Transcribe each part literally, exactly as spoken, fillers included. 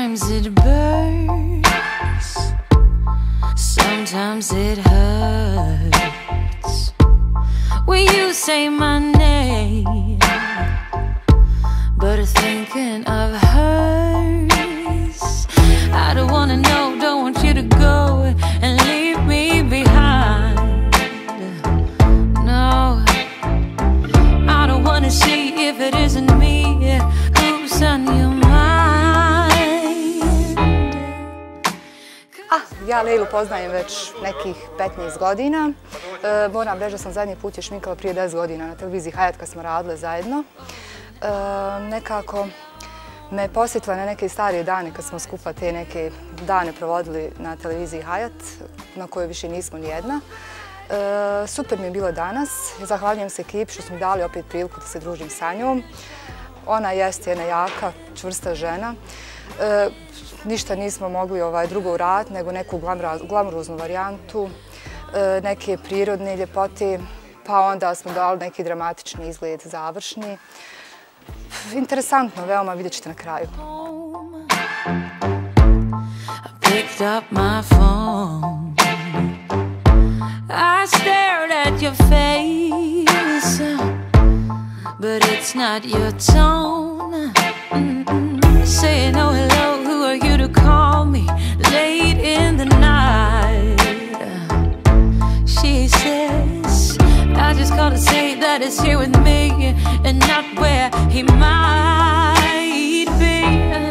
Sometimes it burns, sometimes it hurts when you say my name, but thinking of hers, I don't wanna know, don't want you to go and leave me behind. No, I don't wanna see if it isn't me who's on your mind. Ah, ja Lejlu poznajem već nekih petnaest godina. E, moram reći da sam zadnji put je šminkala prije deset godina na televiziji Hayat kad smo radile zajedno. E, nekako me posjetila na neke starije dane kad smo skupa te neke dane provodili na televiziji Hayat, na kojoj više nismo nijedna. E, super mi je bilo danas. Zahvaljujem se ekipi što smo mi dali opet priliku da se družim sa njom. Ona jeste jedna jaka, čvrsta žena. E, ništa nismo mogli ovaj, drugo uraditi nego neku glamuroznu varijantu, e, neke prirodne ljepote, pa onda smo dali neki dramatični izgled završni. Interesantno, veoma, vidjet ćete na kraju. Picked up my phone, I stared at your face, but it's not your tone. Mm-mm. Saying oh hello, who are you to call me late in the night? She says, I just called to say that it's here with me and not where he might be.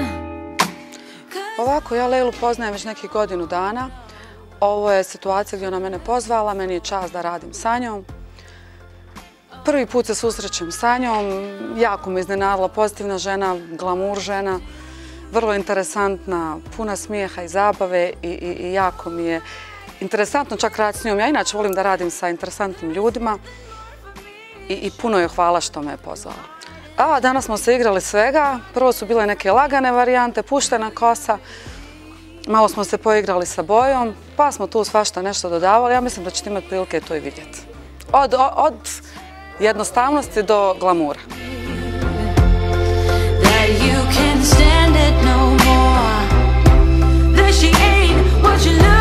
Ovako, ja Lejlu poznajem već nekih godinu dana. Ovo je situacija gdje ona mene pozvala, meni je čast da radim sa njom. Prvi put se susrećem sa njom, jako me iznenadila, pozitivna žena, glamur žena, vrlo interesantna, puna smijeha i zabave i, i, i jako mi je interesantno čak raditi s njom. Ja inače volim da radim sa interesantnim ljudima i, i puno je hvala što me je pozvala. A danas smo se igrali svega, prvo su bile neke lagane varijante, puštena kosa, malo smo se poigrali sa bojom, pa smo tu svašta nešto dodavali. Ja mislim da ćete imati prilike to i vidjeti. Od, od jednostavnosti do glamura. You can stand it no more, that she ain't what you love.